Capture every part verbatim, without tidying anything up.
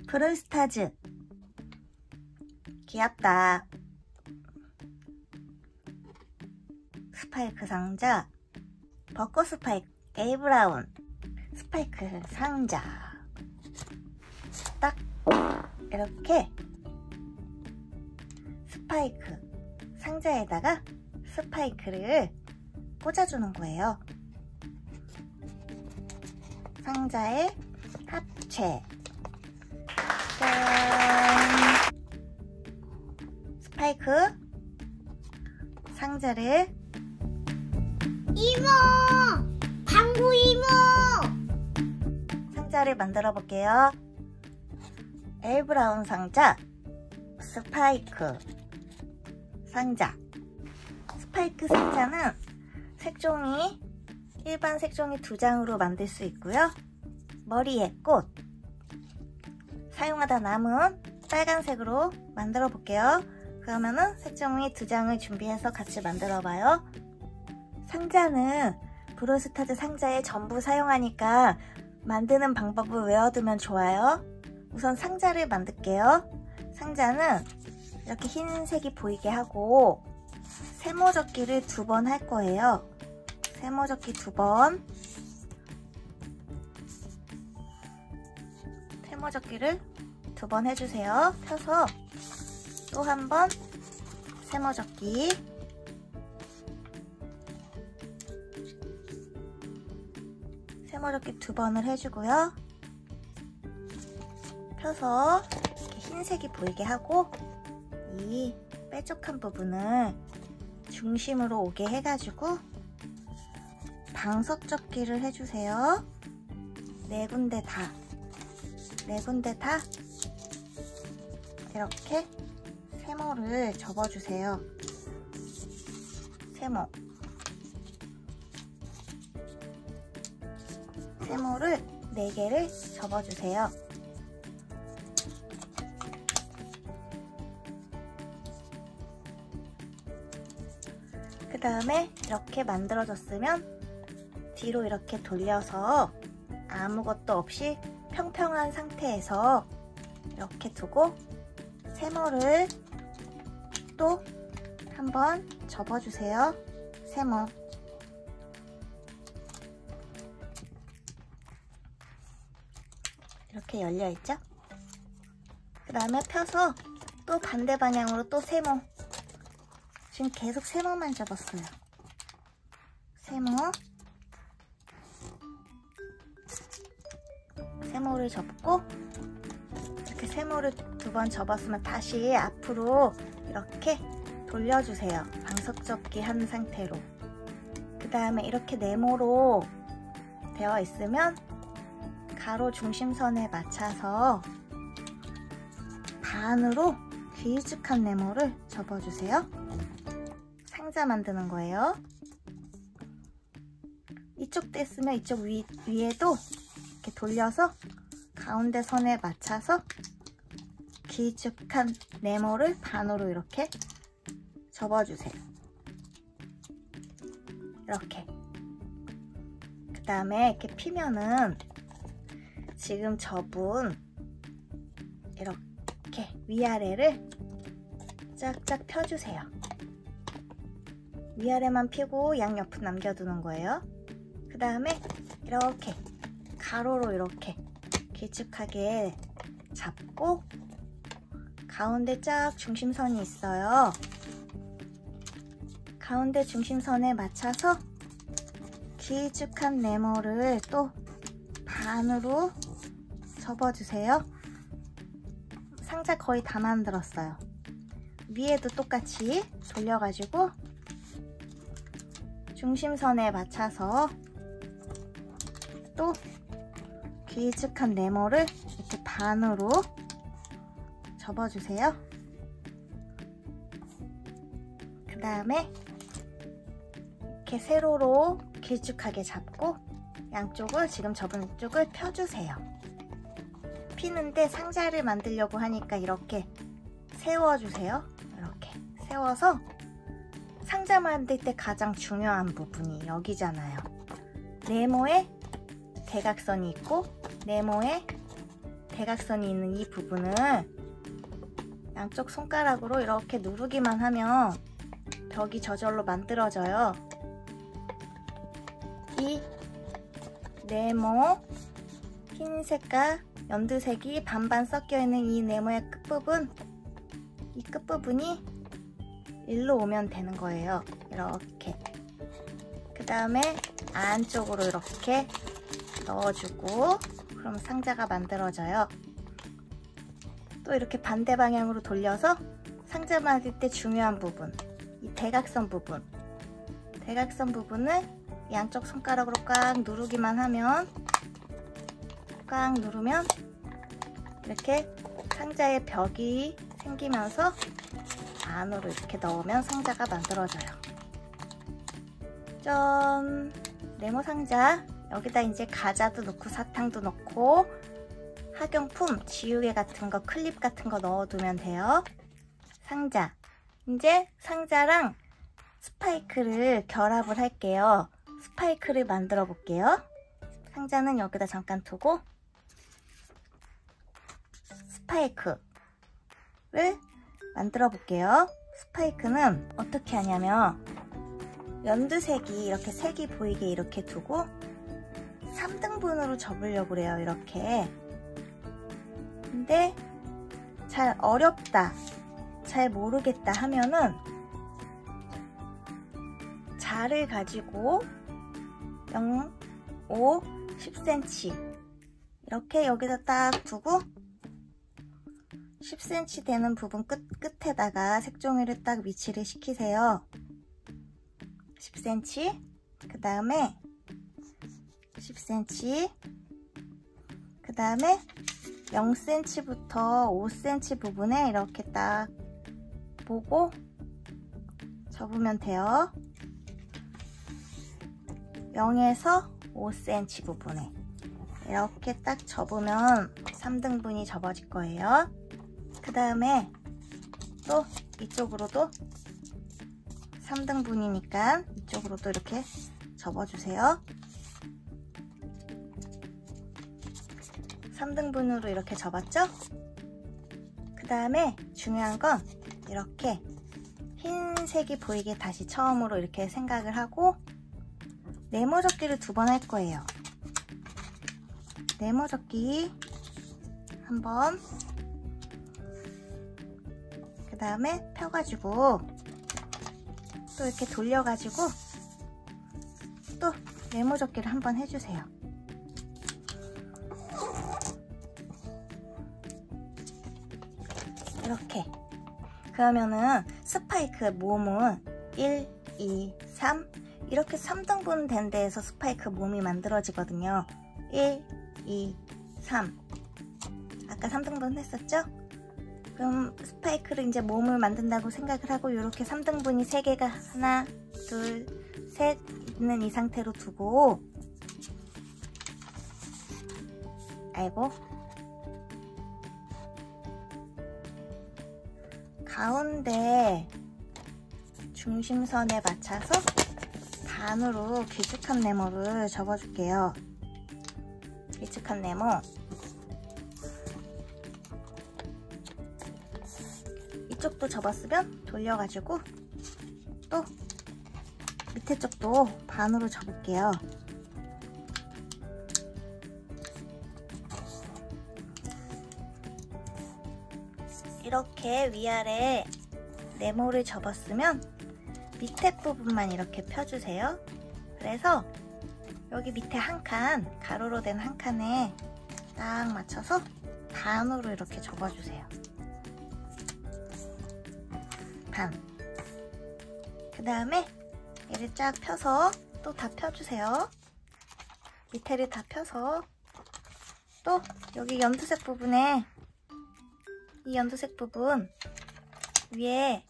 브롤스타즈. 귀엽다. 스파이크 상자, 벚꽃 스파이크, 에이브라운 스파이크 상자. 딱 이렇게 스파이크 상자에다가 스파이크를 꽂아주는 거예요. 상자에 합체. 짠! 스파이크 상자를 이모! 방구 이모! 상자를 만들어 볼게요. 에이브라운 상자, 스파이크 상자. 스파이크 상자는 색종이, 일반 색종이 두 장으로 만들 수 있고요. 머리에 꽃, 사용하다 남은 빨간색으로 만들어 볼게요. 그러면은 색종이 두 장을 준비해서 같이 만들어 봐요. 상자는 브롤스타즈 상자에 전부 사용하니까 만드는 방법을 외워두면 좋아요. 우선 상자를 만들게요. 상자는 이렇게 흰색이 보이게 하고 세모젓기를 두 번 할 거예요. 세모젓기 두 번. 세모젓기를 두 번 해주세요. 펴서 또 한 번 세모젓기. 세모젓기 두 번을 해주고요. 펴서 이렇게 흰색이 보이게 하고 이 뾰족한 부분을 중심으로 오게 해가지고 방석접기를 해주세요. 네 군데 다, 네 군데 다 이렇게 세모를 접어주세요. 세모. 세모를 네 개를 접어주세요. 그 다음에 이렇게 만들어졌으면 뒤로 이렇게 돌려서 아무것도 없이 평평한 상태에서 이렇게 두고 세모를 또 한번 접어주세요. 세모. 이렇게 열려있죠? 그 다음에 펴서 또 반대 방향으로 또 세모. 지금 계속 세모만 접었어요. 세모. 세모를 접고 이렇게 세모를 두 번 접었으면 다시 앞으로 이렇게 돌려주세요. 방석접기 한 상태로. 그 다음에 이렇게 네모로 되어 있으면 가로 중심선에 맞춰서 반으로 길쭉한 네모를 접어주세요. 상자 만드는 거예요. 이쪽 됐으면 이쪽 위, 위에도 이렇게 돌려서 가운데 선에 맞춰서 길쭉한 네모를 반으로 이렇게 접어주세요. 이렇게. 그 다음에 이렇게 피면은 지금 접은 이렇게 위아래를 쫙쫙 펴주세요. 위아래만 펴고 양옆은 남겨두는 거예요. 그 다음에 이렇게 가로로 이렇게 길쭉하게 잡고 가운데 쫙 중심선이 있어요. 가운데 중심선에 맞춰서 길쭉한 네모를 또 반으로 접어주세요. 상자 거의 다 만들었어요. 위에도 똑같이 돌려가지고 중심선에 맞춰서 또 길쭉한 네모를 이렇게 반으로 접어주세요. 그 다음에 이렇게 세로로 길쭉하게 잡고 양쪽을 지금 접은 쪽을 펴주세요. 피는데 상자를 만들려고 하니까 이렇게 세워주세요. 이렇게 세워서 상자 만들 때 가장 중요한 부분이 여기잖아요. 네모에 대각선이 있고 네모에 대각선이 있는 이 부분을 양쪽 손가락으로 이렇게 누르기만 하면 벽이 저절로 만들어져요. 이 네모 흰색과 연두색이 반반 섞여 있는 이 네모의 끝부분, 이 끝부분이 일로 오면 되는 거예요. 이렇게. 그 다음에 안쪽으로 이렇게 넣어주고, 그럼 상자가 만들어져요. 또 이렇게 반대 방향으로 돌려서 상자 만들 때 중요한 부분, 이 대각선 부분, 대각선 부분을 양쪽 손가락으로 꽉 누르기만 하면, 꽉 누르면 이렇게 상자에 벽이 생기면서 안으로 이렇게 넣으면 상자가 만들어져요. 짠! 네모 상자. 여기다 이제 과자도 넣고 사탕도 넣고 학용품, 지우개 같은 거, 클립 같은 거 넣어두면 돼요. 상자. 이제 상자랑 스파이크를 결합을 할게요. 스파이크를 만들어 볼게요. 상자는 여기다 잠깐 두고 스파이크를 만들어 볼게요. 스파이크는 어떻게 하냐면 연두색이 이렇게 색이 보이게 이렇게 두고 삼 등분으로 접으려고 그래요. 이렇게. 근데 잘 어렵다, 잘 모르겠다 하면은 자를 가지고 영, 오, 십 센티미터 이렇게 여기다 딱 두고 십 센티미터 되는 부분 끝, 끝에다가 색종이를 딱 위치를 시키세요. 십 센티미터, 그 다음에 십 센티미터, 그 다음에 영 센티미터부터 오 센티미터 부분에 이렇게 딱 보고 접으면 돼요. 영에서 오 센티미터 부분에 이렇게 딱 접으면 삼 등분이 접어질 거예요. 그 다음에 또 이쪽으로도 삼 등분이니까 이쪽으로도 이렇게 접어주세요. 삼 등분으로 이렇게 접었죠? 그 다음에 중요한 건 이렇게 흰색이 보이게 다시 처음으로 이렇게 생각을 하고 네모 접기를 두 번 할 거예요. 네모 접기 한 번, 그 다음에 펴가지고 또 이렇게 돌려가지고 또 네모 접기를 한 번 해주세요. 이렇게. 그러면은 스파이크 몸은 일, 이, 삼 이렇게 삼 등분 된 데에서 스파이크 몸이 만들어지거든요. 일, 이, 삼. 아까 삼 등분 했었죠? 그럼 스파이크를 이제 몸을 만든다고 생각을 하고 이렇게 삼 등분이 세 개가 하나, 둘, 셋 있는 이 상태로 두고, 아이고, 가운데 중심선에 맞춰서 반으로 길쭉한 네모를 접어줄게요. 길쭉한 네모. 이쪽도 접었으면 돌려가지고 또 밑에 쪽도 반으로 접을게요. 이렇게 위아래 네모를 접었으면 밑에 부분만 이렇게 펴주세요. 그래서 여기 밑에 한 칸, 가로로 된 한 칸에 딱 맞춰서 반으로 이렇게 접어주세요. 반. 그 다음에 얘를 쫙 펴서 또 다 펴주세요. 밑에를 다 펴서 또 여기 연두색 부분에 이 연두색 부분 위에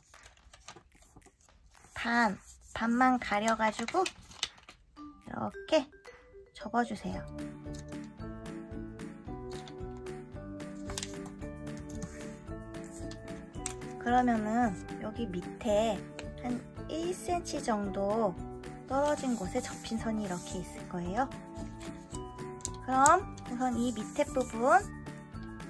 반, 반만 가려가지고 이렇게 접어주세요. 그러면은 여기 밑에 한 일 센티미터 정도 떨어진 곳에 접힌 선이 이렇게 있을 거예요. 그럼 우선 이 밑에 부분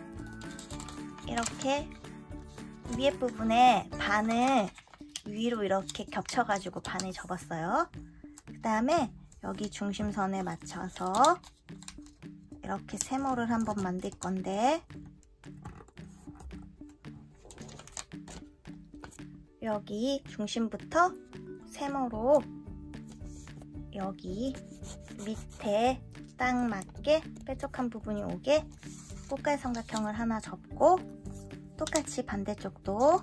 이렇게 위에 부분에 반을 위로 이렇게 겹쳐가지고 반을 접었어요. 그 다음에 여기 중심선에 맞춰서 이렇게 세모를 한번 만들 건데, 여기 중심부터 세모로 여기 밑에 딱 맞게 뾰족한 부분이 오게 꽃갈 삼각형을 하나 접고, 똑같이 반대쪽도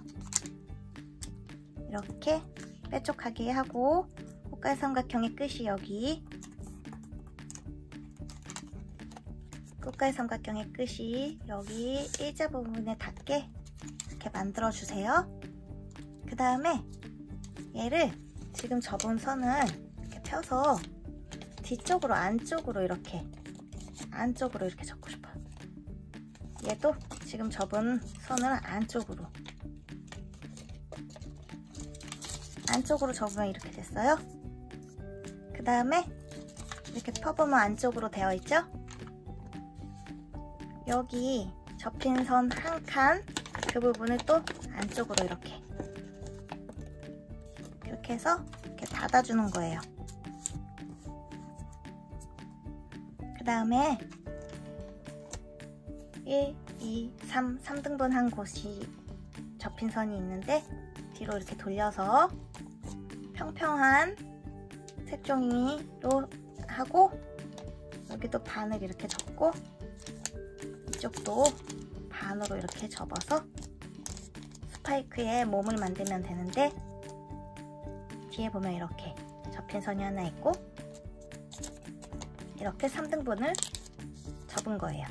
이렇게 뾰족하게 하고, 꽃갈 삼각형의 끝이 여기, 꽃갈 삼각형의 끝이 여기 일자 부분에 닿게 이렇게 만들어 주세요. 그 다음에 얘를 지금 접은 선을 이렇게 펴서 뒤쪽으로 안쪽으로 이렇게 안쪽으로 이렇게 접고 싶어요. 얘도 지금 접은 선을 안쪽으로 안쪽으로 접으면 이렇게 됐어요. 그 다음에 이렇게 펴보면 안쪽으로 되어 있죠? 여기 접힌 선 한 칸, 그 부분을 또 안쪽으로 이렇게 이렇게 해서 이렇게 닫아주는 거예요. 그 다음에 일, 이, 삼, 삼 등분 한 곳이 접힌 선이 있는데, 뒤로 이렇게 돌려서 평평한 색종이로 하고, 여기도 반을 이렇게 접고, 이쪽도 반으로 이렇게 접어서 스파이크에 몸을 만들면 되는데, 뒤에 보면 이렇게 접힌 선이 하나 있고, 이렇게 삼 등분을 접은 거예요.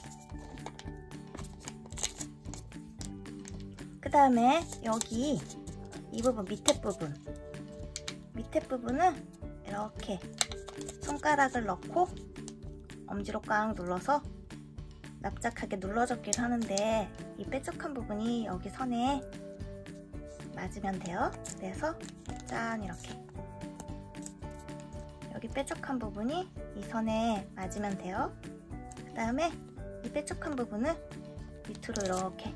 그 다음에 여기 이 부분, 밑에 부분 밑에 부분은 이렇게 손가락을 넣고 엄지로 꽉 눌러서 납작하게 눌러줬기를 하는데, 이 뾰족한 부분이 여기 선에 맞으면 돼요. 그래서 짠, 이렇게 여기 뾰족한 부분이 이 선에 맞으면 돼요. 그 다음에 이 뾰족한 부분을 밑으로 이렇게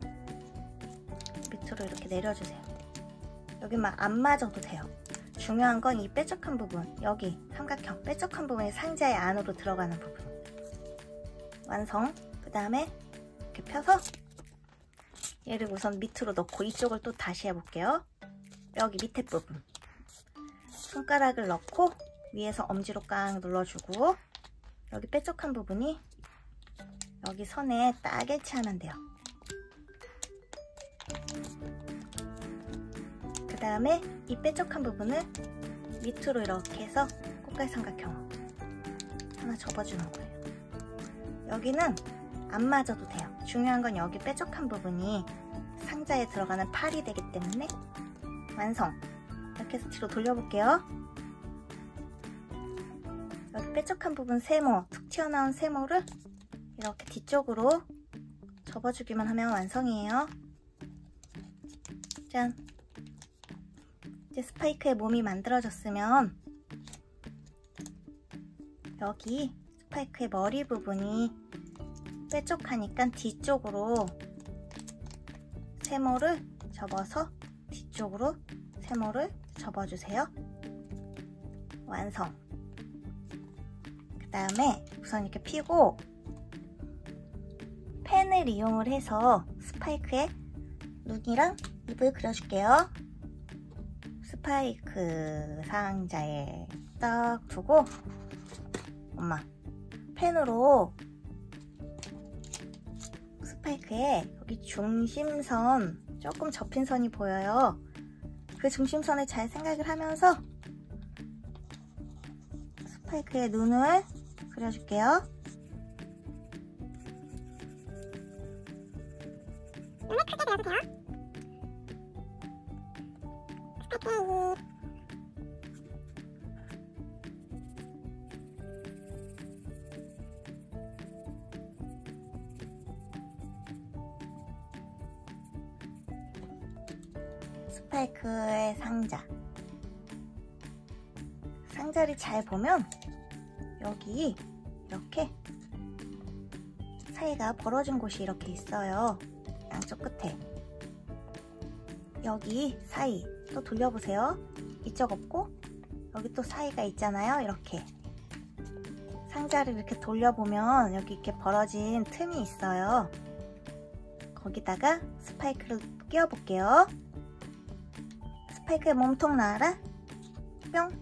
밑으로 이렇게 내려주세요. 여기 막 안 맞아도 돼요. 중요한 건 이 뾰족한 부분, 여기 삼각형 뾰족한 부분이 상자의 안으로 들어가는 부분. 완성. 그 다음에 이렇게 펴서 얘를 우선 밑으로 넣고, 이쪽을 또 다시 해볼게요. 여기 밑에 부분 손가락을 넣고 위에서 엄지로 꽉 눌러주고, 여기 뾰족한 부분이 여기 선에 딱 일치하면 돼요. 그 다음에 이 뾰족한 부분을 밑으로 이렇게 해서 꽃갈 삼각형 하나 접어주는 거예요. 여기는 안 맞아도 돼요. 중요한 건 여기 뾰족한 부분이 상자에 들어가는 팔이 되기 때문에. 완성! 이렇게 해서 뒤로 돌려볼게요. 여기 뾰족한 부분 세모, 툭 튀어나온 세모를 이렇게 뒤쪽으로 접어주기만 하면 완성이에요. 짠! 이제 스파이크의 몸이 만들어졌으면, 여기 스파이크의 머리 부분이 뾰족하니까 뒤쪽으로 세모를 접어서 뒤쪽으로 세모를 접어주세요. 완성! 그 다음에 우선 이렇게 펴고 펜을 이용을 해서 스파이크에 눈이랑 입을 그려줄게요. 스파이크 상자에 딱 두고, 엄마 펜으로 스파이크에 여기 중심선, 조금 접힌 선이 보여요. 그 중심선을 잘 생각을 하면서 스파이크에 눈을 그려줄게요. 눈을 크게 그려도 돼요. 스파이크 스파이크의 상자. 상자를 잘 보면 여기 이렇게 사이가 벌어진 곳이 이렇게 있어요. 양쪽 끝에. 여기 사이 또 돌려보세요. 이쪽 없고 여기 또 사이가 있잖아요. 이렇게 상자를 이렇게 돌려보면 여기 이렇게 벌어진 틈이 있어요. 거기다가 스파이크를 끼워 볼게요. 스파이크의 몸통 나와라. 뿅.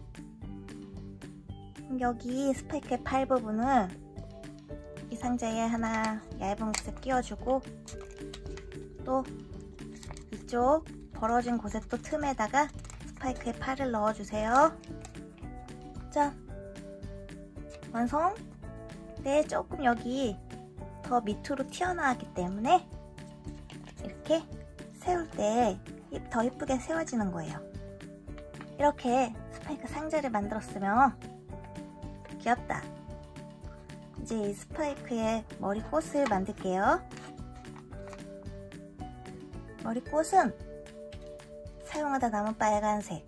여기 스파이크의 팔 부분을 이 상자에 하나 얇은 곳에 끼워주고, 또 이쪽 벌어진 곳에 또 틈에다가 스파이크의 팔을 넣어주세요. 짠! 완성! 네, 조금 여기 더 밑으로 튀어나왔기 때문에 이렇게 세울 때 더 예쁘게 세워지는 거예요. 이렇게 스파이크 상자를 만들었으면 귀엽다. 이제 이 스파이크의 머리꽃을 만들게요. 머리꽃은 사용하다 남은 빨간색으로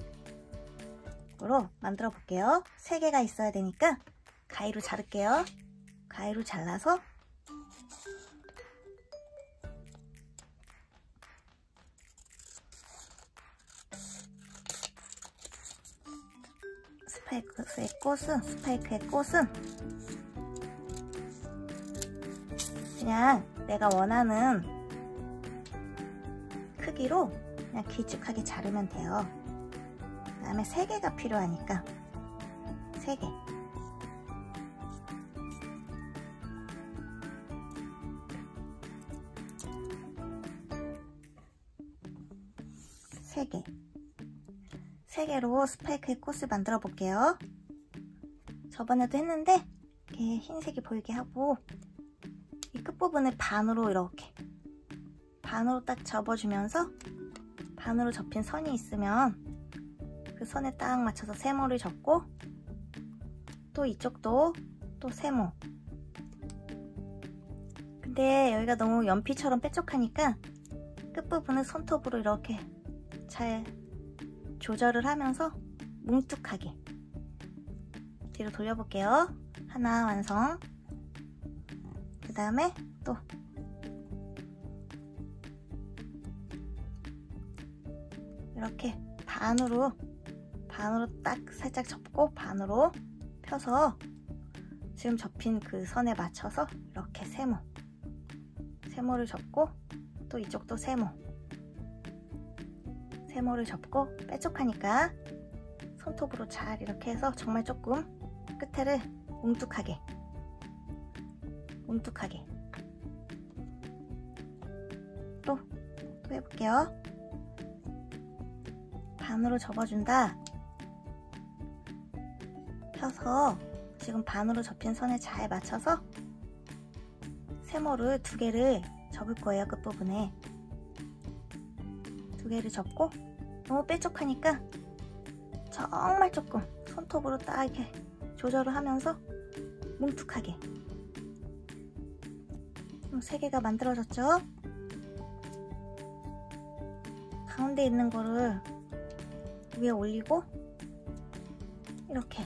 만들어 볼게요. 세 개가 있어야 되니까 가위로 자를게요. 가위로 잘라서 스파이크의 꽃은 스파이크의 꽃은 그냥 내가 원하는 크기로 그냥 길쭉하게 자르면 돼요. 그 다음에 세 개가 필요하니까 세 개. 세 개. 세 개로 스파이크의 꽃을 만들어 볼게요. 저번에도 했는데 이렇게 흰색이 보이게 하고 이 끝부분을 반으로 이렇게 반으로 딱 접어주면서 반으로 접힌 선이 있으면 그 선에 딱 맞춰서 세모를 접고, 또 이쪽도 또 세모. 근데 여기가 너무 연필처럼 뾰족하니까 끝부분을 손톱으로 이렇게 잘 조절을 하면서 뭉툭하게 뒤로 돌려볼게요. 하나 완성. 그 다음에 또 이렇게 반으로 반으로 딱 살짝 접고 반으로 펴서 지금 접힌 그 선에 맞춰서 이렇게 세모 세모를 접고, 또 이쪽도 세모 세모를 접고, 뾰족하니까 손톱으로 잘 이렇게 해서 정말 조금 끝에를 뭉툭하게 뭉툭하게 또, 또 해볼게요. 반으로 접어준다. 펴서 지금 반으로 접힌 선에 잘 맞춰서 세모를 두 개를 접을 거예요. 끝부분에 두 개를 접고, 너무 뾰족하니까 정말 조금 손톱으로 딱 이렇게 조절을 하면서 뭉툭하게. 세 개가 만들어졌죠? 가운데 있는 거를 위에 올리고, 이렇게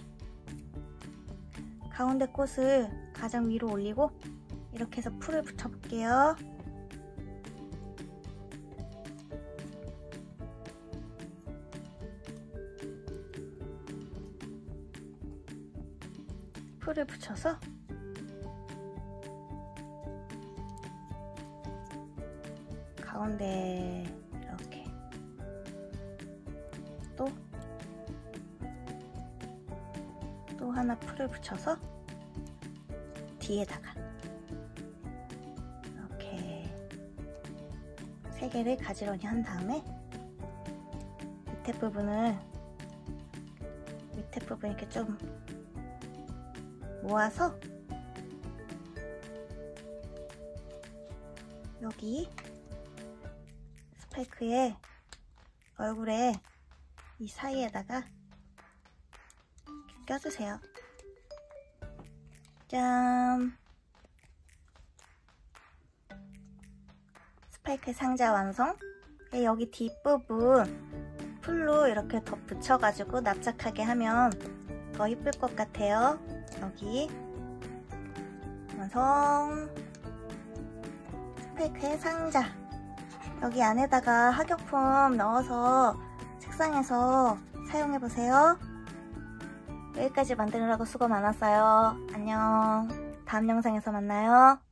가운데 꽃을 가장 위로 올리고 이렇게 해서 풀을 붙여볼게요. 풀을 붙여서 가운데 이렇게 또 또 하나 풀을 붙여서 뒤에다가 이렇게 세 개를 가지런히 한 다음에 밑에 부분을 밑에 부분 이렇게 좀 모아서 여기 스파이크의 얼굴에 이 사이에다가 껴주세요. 짠! 스파이크 상자 완성! 여기 뒷부분 풀로 이렇게 덧 붙여가지고 납작하게 하면 더 이쁠 것 같아요. 여기 완성! 핫팩의 상자. 여기 안에다가 학용품 넣어서 책상에서 사용해보세요. 여기까지 만드느라고 수고 많았어요. 안녕. 다음 영상에서 만나요.